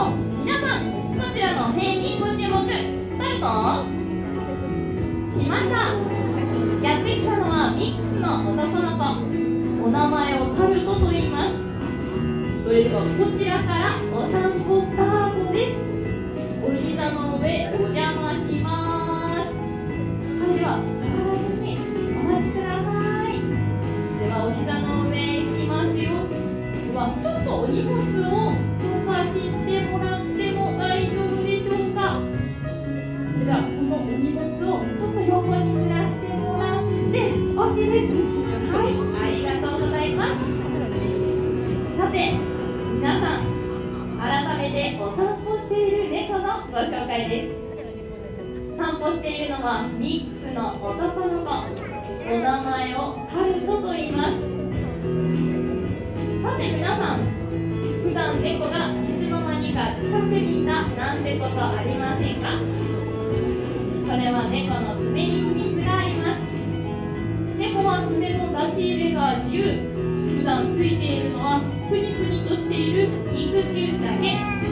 皆さん、こちらの辺にご注目。タルトしました。やってきたのはミックスの男の子。お名前をタルトと言います。それではこちらからお散歩スタートです。お膝の上お邪魔します。それではお待ちください。ではお膝の上行きますよ。ではちょっとお荷物を動かしてもらっても大丈夫でしょうか。ではこのお荷物をちょっと横にずらしてもらって OK です。はい、ありがとうございます。さて皆さん、改めてお散歩している猫のご紹介です。散歩しているのはミックスの男の子。お名前をタルトと言います。さて皆さん、普段猫がいつの間にか近くにいたなんてことありませんか？それは猫の爪に秘密があります。猫は爪の出し入れが自由。普段ついているのはプニプニとしている肉球だけ。